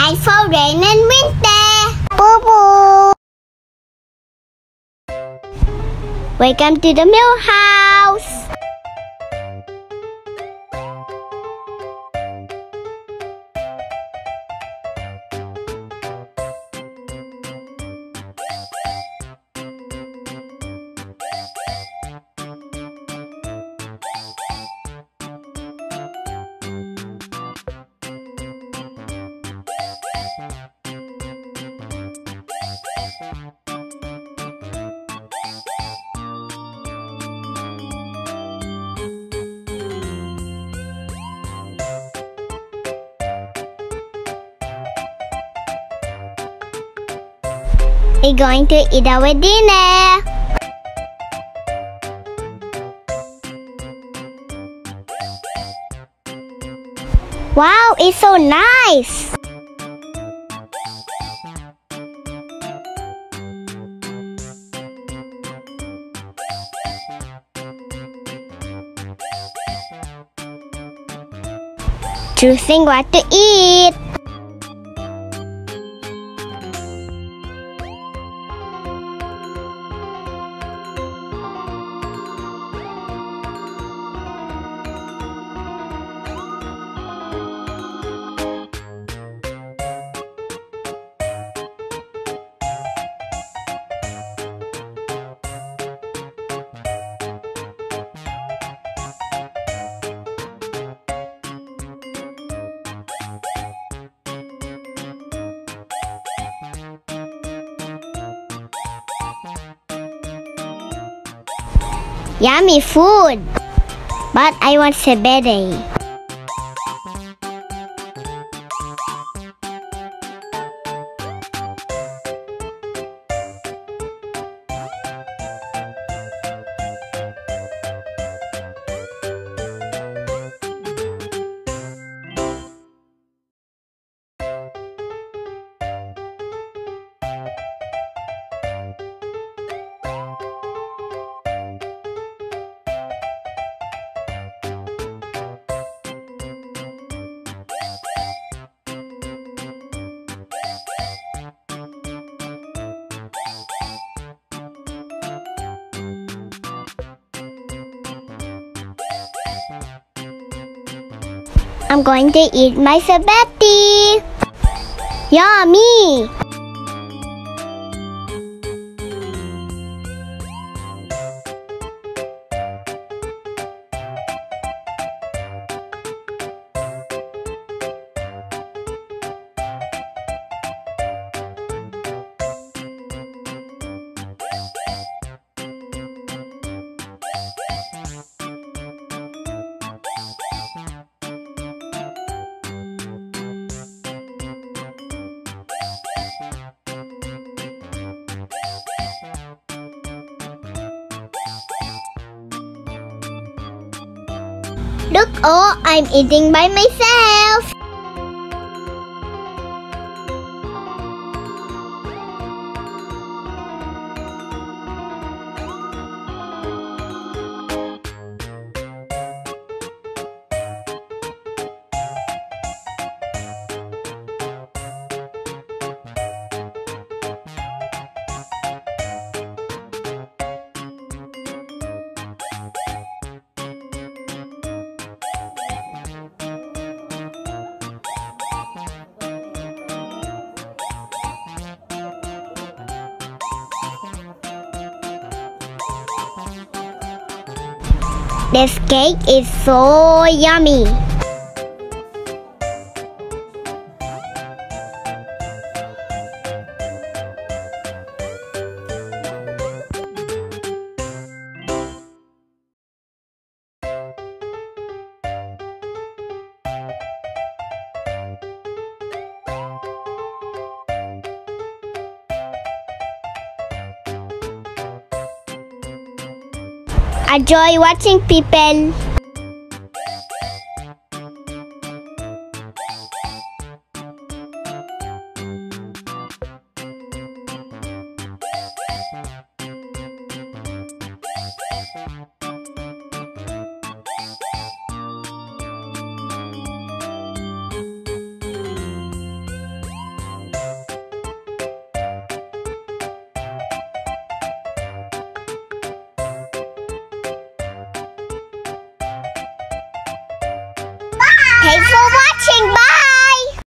time for rain and winter. Boo boo. Welcome to the Millhouse. We're going to eat our dinner. Wow, it's so nice. Choosing what to eat. Yummy food, but I want spaghetti. I'm going to eat my spaghetti. Yummy! Look, oh, I'm eating by myself. This cake is so yummy. Enjoy watching people. Hey,